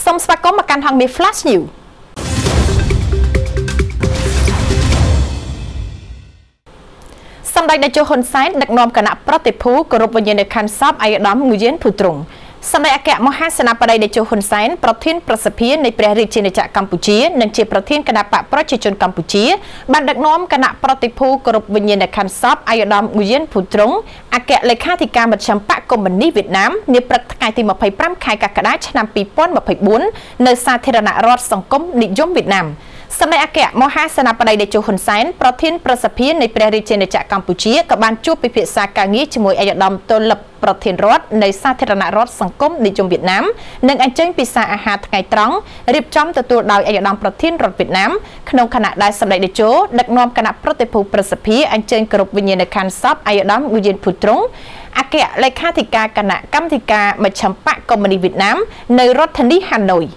សូមស្វាគមន៍មកកាន់ហងមេ Flash News សម្ដេចតេជោហ៊ុនសែនដឹកនាំគណៈប្រតិភូគោរពវិញ្ញាណក្ខន្ធសពអាយដាមងូយៀនភូទ្រង់សម្ដេចអគ្គមហាសេនាបតីតេជោហ៊ុនសែនប្រធានប្រសិទ្ធិនៃព្រះរាជាណាចក្រកម្ពុជានិងជាប្រធានគណៈបកប្រជាជនកម្ពុជាបានដឹកនាំគណៈប្រតិភូគោរពវិញ្ញាណក្ខន្ធសពអាយដាមងូយៀនភូទ្រង់អគ្គលេខាធិការមជ្ឈិមបកកុម្មុយនីសវៀតណាមនាព្រឹកថ្ងៃទី25ខែកក្កដាឆ្នាំ2024នៅសាធារណរដ្ឋសង្គមនិយមវៀតណាមសម្ដេចអគ្គមហាសេនាបតីតេជោហ៊ុនសែនប្រធានប្រសិទ្ធិនៃព្រះរាជាណាចក្រកម្ពុជាក៏បានជួបពិភាក្សាការងារជាមួយអាយដាមតុលិបប្រធានរដ្ឋនៃសាធារណរដ្ឋសង្គមនិយមវៀតណាមនិងអញ្ជើញពិសាអាហារថ្ងៃត្រង់រៀបចំទទួលដោយអាយដាមប្រធានរដ្ឋវៀតណាមក្នុងខណៈដែលសម្ដេចតេជោដឹកនាំគណៈប្រតិភូប្រសិទ្ធិអញ្ជើញគោរពវិញ្ញាណក្ខន្ធសពអាយដាមងូយៀនភូទ្រង់អគ្គលេខាធិការគណៈកម្មាធិការមជ្ឈិមបកកុម្មុយនីសវៀតណាមនៅរដ្ឋធានីហាណូយ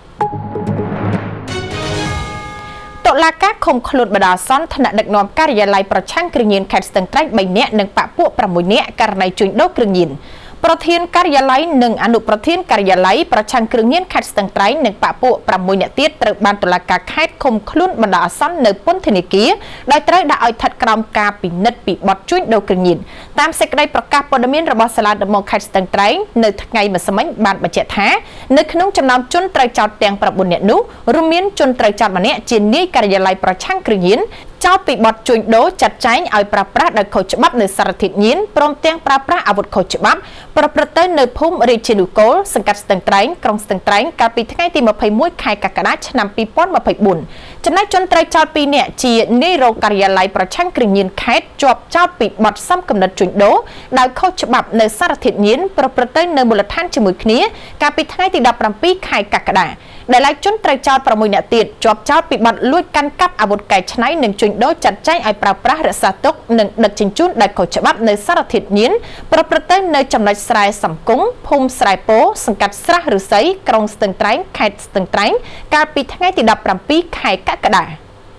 តុលាការឃុំខ្លួនបណ្ដោះអាសន្នថ្នាក់ដឹកនាំការិយាល័យប្រឆាំងគ្រឿងញៀនខេត្តស្ទឹងត្រែង3នាក់និងបកពួក6នាក់ករណីជួញដូរគ្រឿងញៀនប្រធានការិយាល័យនិងអនុប្រធានការិយាល័យប្រឆាំងគ្រឿងញៀនខេត្តស្ទឹងត្រែងនិងបកពួក6នាក់ទៀតត្រូវបានតុលាការខេត្តឃុំខ្លួនបណ្ដោះអាសន្ននៅពន្ធនាគារដោយត្រូវដាក់ឲ្យស្ថិតក្រោមការពិនិត្យពីបទជួញដូរគ្រឿងញៀនតាមសេចក្តីប្រកាសព័ត៌មានរបស់សាលាដំបងខេត្តស្ទឹងត្រែងនៅថ្ងៃម្សិលមិញបានបញ្ជាក់ថានៅក្នុងចំណោមជនត្រូវចោទទាំង9នាក់នោះរួមមានជនត្រូវចោទម្នាក់ជានាយការិយាល័យប្រឆាំងគ្រឿងញៀនចោទពីបទជួញដូរចាត់ចែងឲ្យប្រើប្រាស់ដោយខុសច្បាប់នៅសារធាតុញៀនព្រមទាំងប្រើប្រាស់អាវុធខុសច្បាប់ប្រព្រឹត្តទៅនៅភូមិរាជានុគលសង្កាត់ស្ទឹងត្រែងក្រុងស្ទឹងត្រែងកាលពីថ្ងៃទី21ខែកក្កដាឆ្នាំ2024ចំណែកជនត្រូវចោទ2នាក់ជានាយរោងការិយាល័យប្រឆាំងគ្រឿងញៀនខេត្តជាប់ចោទពីបទសំគំនិតជួញដូរដោយខុសច្បាប់នៅសារធាតុញៀនប្រព្រឹត្តទៅនៅមូលដ្ឋានជាមួយគ្នាកាលពីថ្ងៃទី17ខែកក្កដាដែលឯកជនត្រូវចោទ6នាក់ទៀតជាប់ចោទពីបទលួចកាន់កាប់អាវុធកែច្នៃនិងជួញដូរចាត់ចែងឲ្យប្រើប្រាស់រក្សាទុកនិងដឹកជញ្ជូនដោយខុសច្បាប់នៅសារធាតុញៀនប្រព្រឹត្តទៅនៅចំណុចស្រែសំគង់ភូមិស្រែពោសង្កាត់ស្រះឫស្សីក្រុងស្ទឹងត្រែងខេត្តស្ទឹងត្រែងកាលពីថ្ងៃទី17ខែកក្កដា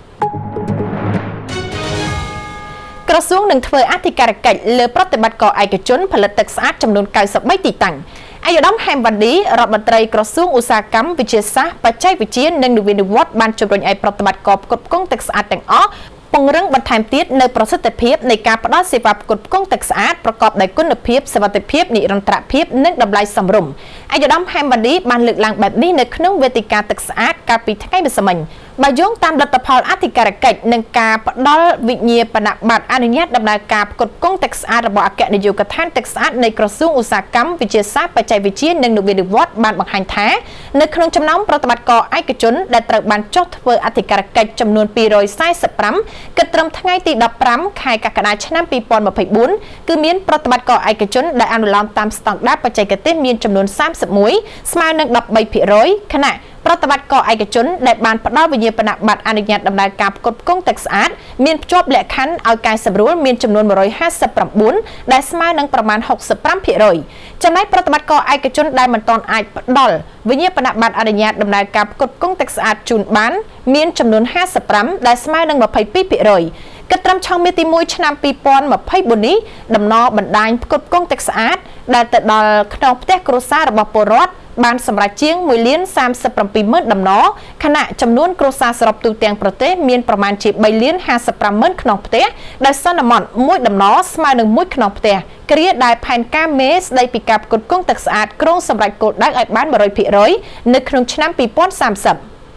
ក្រសួងនឹងធ្វើអធិការកិច្ចលើប្រតិបត្តិការឯកជនផលិតទឹកស្អាតចំនួន93ទីតាំងអាយដាមហេមវ៉ាន់ឌីរដ្ឋមន្ត្រីក្រសួងឧស្សាហកម្មវិទ្យាសាស្ត្របច្ចេកវិទ្យានិងនវានុវត្តន៍បានជំរុញឲ្យប្រតិបត្តិការផ្គត់ផ្គង់ទឹកស្អាតទាំងអស់ពង្រឹងបន្ថែមទៀតនៅប្រសិទ្ធភាពនៃការផ្តល់សេវាផ្គត់ផ្គង់ទឹកស្អាតប្រកបដោយគុណភាពសុវត្ថិភាពនិរន្តរភាពនិងតម្លៃសមរម្យអាយដាមហេមវ៉ាន់ឌីបានលើកឡើងបែបនេះនៅក្នុងវេទិកាទឹកស្អាតកាលពីថ្ងៃម្សិលមិញបើយោងតាមលទ្ធផលអធិការកិច្ចនិងការផ្ដល់វិញ្ញាបនបត្រអនុញ្ញាតដំណើរការផ្គត់ផ្គង់ទឹកស្អាតរបស់អគ្គនាយកដ្ឋានទឹកស្អាតនៃក្រសួងឧស្សាហកម្មវិទ្យាសាស្ត្របច្ចេកវិទ្យានិងនវានុវត្តន៍បានបង្ហាញថានៅក្នុងចំណោមប្រតិបត្តិការឯកជនដែលត្រូវបានចុះធ្វើអធិការកិច្ចចំនួន245គិតត្រឹមថ្ងៃទី15ខែកក្កដាឆ្នាំ2024គឺមានប្រតិបត្តិការឯកជនដែលអនុលោមតាមស្តង់ដារបច្ចេកទេសមានចំនួន31ស្មើនឹង 13% ខណៈប្រតិបត្តិការឯកជនដែលបានផ្ដល់វិញ្ញាបនបត្រអនុញ្ញាតដំណើរការផ្គត់ផ្គង់ទឹកស្អាតមានភ្ជាប់លក្ខខណ្ឌឲ្យកែសម្រួលមានចំនួន159ដែលស្មើនឹងប្រមាណ 65% ចំណែកប្រតិបត្តិការឯកជនដែលមិនទាន់អាចផ្ដល់វិញ្ញាបនបត្រអនុញ្ញាតដំណើរការផ្គត់ផ្គង់ទឹកស្អាតជូនបានមានចំនួន55ដែលស្មើនឹង 22% គិតត្រឹមឆមាសទី1ឆ្នាំ2024នេះដំណបណ្ដាញផ្គត់ផ្គង់ទឹកស្អាតដែលទៅដល់ខ្នងផ្ទះគ្រួសាររបស់ពលរដ្ឋបានសម្រាប់ជាង1,37,000 ដំណខណៈចំនួនគ្រួសារសរុបទូទាំងប្រទេសមានប្រមាណជា3,55,000 ខ្នងផ្ទះដែលសន្មត1ដំណស្មើនឹង1ខ្នងផ្ទះគ្រាដែលផែនការមេស្ដីពីការផ្គត់ផ្គង់ទឹកស្អាតក្រុងសម្រាប់គោលដៅឲ្យបាន 100% នៅក្នុងឆ្នាំ2030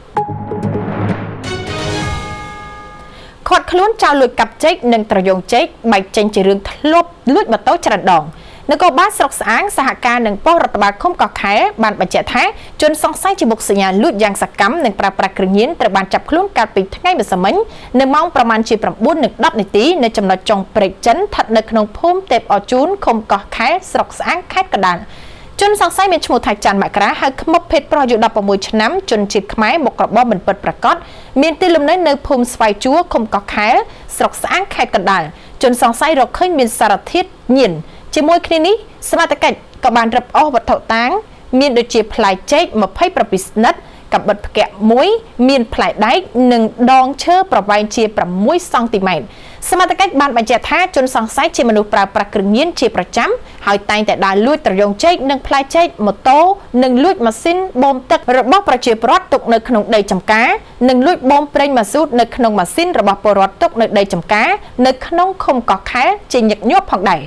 ខាត់ខ្លួនចោលលួចកាប់ចេកនិងត្រយងចេកបែកចេញជារឿងធ្លាប់លួចម៉ូតូច្រើនដងនគរបាលស្រុកស្អាងសហការនឹងប៉ុស្តិ៍រដ្ឋបាលឃុំកោះខែបានបញ្ជាក់ថាជនសង្ស័យជាមុខសញ្ញាលួចយ៉ាងសកម្មនិងប្រើប្រាស់គ្រឿងញៀនត្រូវបានចាប់ខ្លួនកាលពីថ្ងៃម្សិលមិញនៅម៉ោងប្រមាណជា9:10នាទីនៅចំណុចចុងព្រែកចិនស្ថិតនៅក្នុងភូមិទេពអរជូនឃុំកោះខែស្រុកស្អាងខេត្តកណ្ដាលជនសង្ស័យមានឈ្មោះថាច័ន្ទមករាហៅខ្មុកភេទប្រុសអាយុ16ឆ្នាំជនជាតិខ្មែរមុខរបរមិនពិតប្រាកដមានទីលំនៅនៅភូមិស្វាយជួរឃុំកោះខែស្រុកស្អាងខេត្តកណ្ដាលជនសង្ស័យរកឃើញមានសារធាតុញៀនជាមួយគ្នានេះសមត្ថកិច្ចក៏បានរឹបអូសវត្ថុតាងមានដូចជាផ្លែចេក27ស្និតកាំបិតផ្គាក់មួយមានផ្លែដែកនិងដងឈើប្រវែងជា6សង់ទីម៉ែត្រសមត្ថកិច្ចបានបញ្ជាក់ថាជនសង្ស័យជាមនុស្សប្រើប្រាស់គ្រឿងញៀនជាប្រចាំហើយតែងតែដើរលួចត្រយងចេកនិងផ្លែចេកម៉ូតូនិងលួចម៉ាស៊ីនបូមទឹករបស់ប្រជាពលរដ្ឋទុកនៅក្នុងដីចម្ការនិងលួចបូមប្រេងម៉ាស៊ូតនៅក្នុងម៉ាស៊ីនរបស់ពលរដ្ឋទុកនៅដីចម្ការនៅក្នុងឃុំកោះខែលជាញឹកញាប់ផងដែរ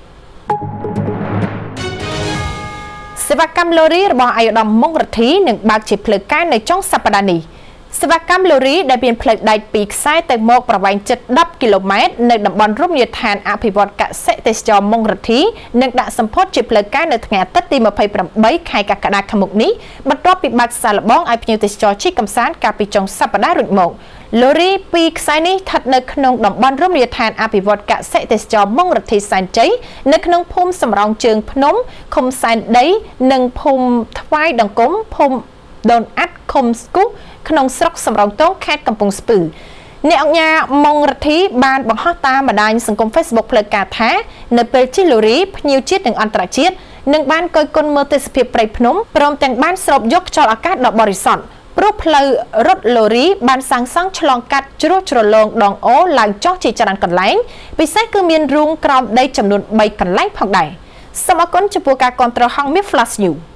សេវាកម្មឡូរីរបស់អាយុដំម៉ុងរទ្ធីនឹងបើកជាផ្លូវការនៅចុងសប្តាហ៍នេះសេវាកម្មឡូរីដែលមានផ្លូវដែកពីខ្សែទៅមកប្រវែងជិត10គីឡូម៉ែត្រនៅតំបន់រមណីយដ្ឋានអភិវឌ្ឍកសិទេសចរម៉ុងរទ្ធីនឹងដាក់សម្ពោធជាផ្លូវការនៅថ្ងៃអាទិត្យទី28ខែកក្កដាខាងមុខនេះបន្ទាប់ពីបើកសាកល្បងឲ្យភ្ញៀវទេសចរជិះកម្សាន្តកាលពីចុងសប្តាហ៍រួចមកឡូរីពីខ្សែនេះស្ថិតនៅក្នុងតំបន់រមណីយដ្ឋានអភិវឌ្ឍកសិទេសចរម៉ុងរទ្ធីសែនជ័យនៅក្នុងភូមិសំរោងជើងភ្នំឃុំសែនដីនិងភូមិថ្វាយដង្គមភូមិដូនអាត់ឃុំស្គុះក្នុងស្រុកសំរោងទងខេត្តកំពង់ស្ពឺអ្នកអង្គការម៉ុងរទ្ធីបានបង្ហោះតាមបណ្ដាញសង្គម Facebook ផ្លូវការថានៅពេលជិះឡូរីភ្ញៀវជាតិនិងអន្តរជាតិនឹងបានគយគន់មើលទេសភាពព្រៃភ្នំព្រមទាំងបានស្រូបយកខ្យល់អាកាសដ៏បរិសុទ្ធព្រោះផ្លូវរថឡូរីបានសាងសង់ឆ្លងកាត់ជ្រោះជ្រលងដងអូឡើងចុះជាច្រើនកន្លែងពិសេសគឺមានរូងក្រោមដីចំនួន3កន្លែងផងដែរសូមអរគុណចំពោះការគាំទ្រហងមាស Flash News